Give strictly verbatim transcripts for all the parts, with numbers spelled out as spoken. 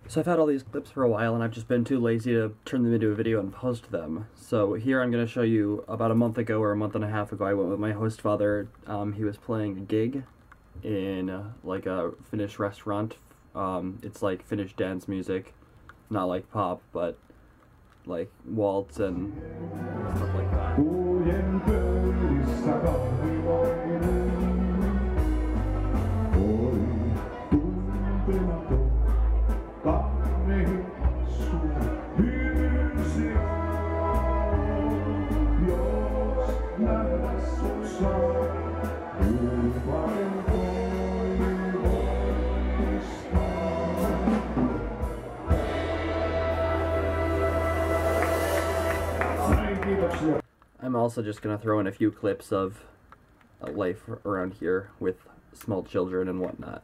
So I've had all these clips for a while and I've just been too lazy to turn them into a video and post them. So here I'm going to show you about a month ago or a month and a half ago I went with my host father. Um, he was playing a gig in uh, like a Finnish restaurant. Um, it's like Finnish dance music, not like pop, but like waltz and stuff like that. I'm also just going to throw in a few clips of uh, life around here with small children and whatnot.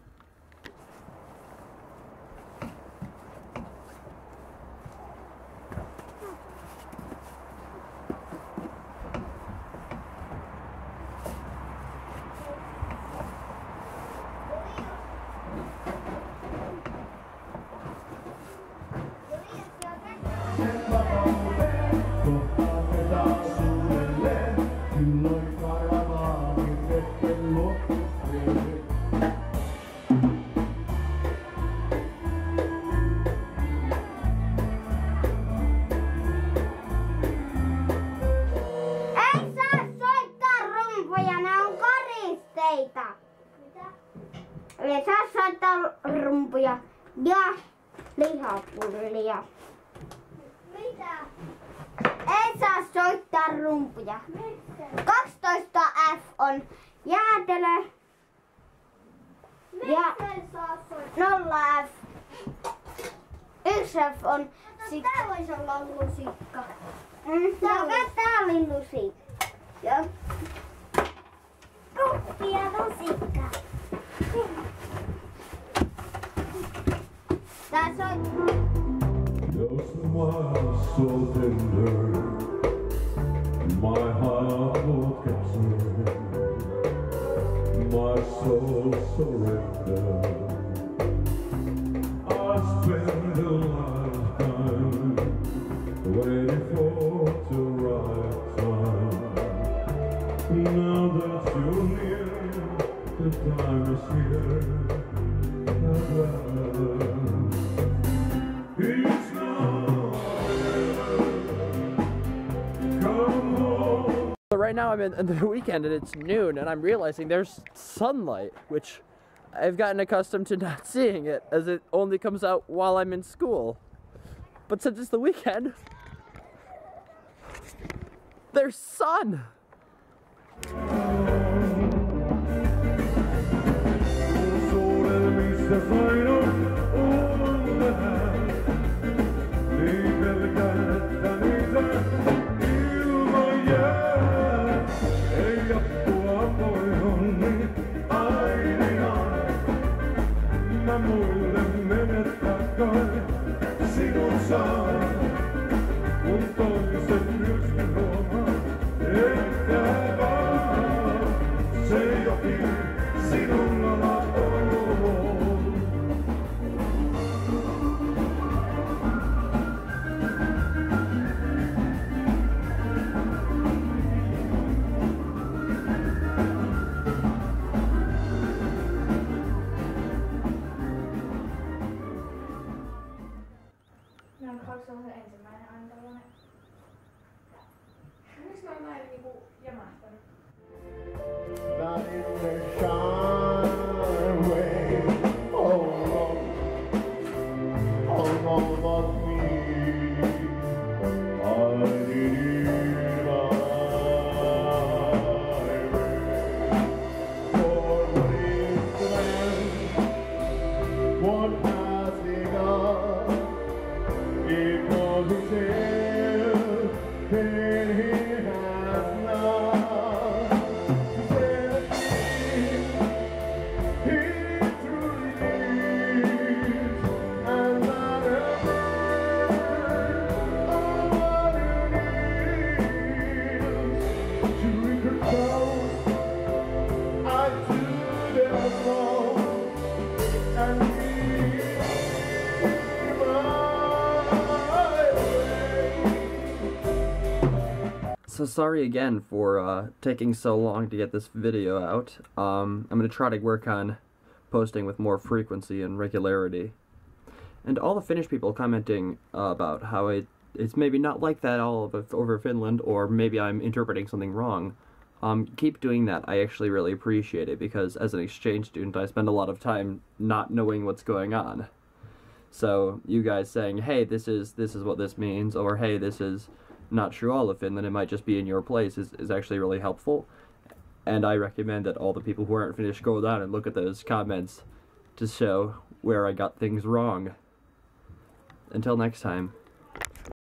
Ei saa soittaa rumpuja ja lihapullia. Mitä? Ei saa soittaa rumpuja. kaksitoista F on jäätelö. Ja nolla F. yksi F on sikka. Tää voisi olla lusikka. Mm, tää oli lusikka. Joo. Kuppi ja lusikka. That's all. Your smile so tender, my heart will capture, my soul surrender. I spend a lifetime waiting for the right time. Now that you're near, the time is here. It's not come home. So right now I'm in, in the weekend and it's noon and I'm realizing there's sunlight, which I've gotten accustomed to not seeing it as it only comes out while I'm in school. But since it's the weekend, there's sun! The final on the hand, leave the you my yeah, hey up boy on me, I my mole minute ago, sing on song, un toque se music Roma, e cava, say up here, sing on la la. Se on se ensimmäinen aina tällainen. Miksi ne on näin niinku jämähtänyt? Not in the shine way, oh Lord, all of me, I need my way. For what is the man? What has he done? It was a tale that he has not. He said he, he truly is, and that a man, oh what it is, to reconcile, I do them wrong, and he So sorry again for uh, taking so long to get this video out. Um, I'm going to try to work on posting with more frequency and regularity. And all the Finnish people commenting uh, about how it, it's maybe not like that all of, over Finland, or maybe I'm interpreting something wrong. Um, keep doing that. I actually really appreciate it, because as an exchange student I spend a lot of time not knowing what's going on. So you guys saying, hey, this is this is what this means, or hey, this is not true all of Finland, it might just be in your place, is, is actually really helpful. And I recommend that all the people who aren't Finnish go down and look at those comments to show where I got things wrong. Until next time.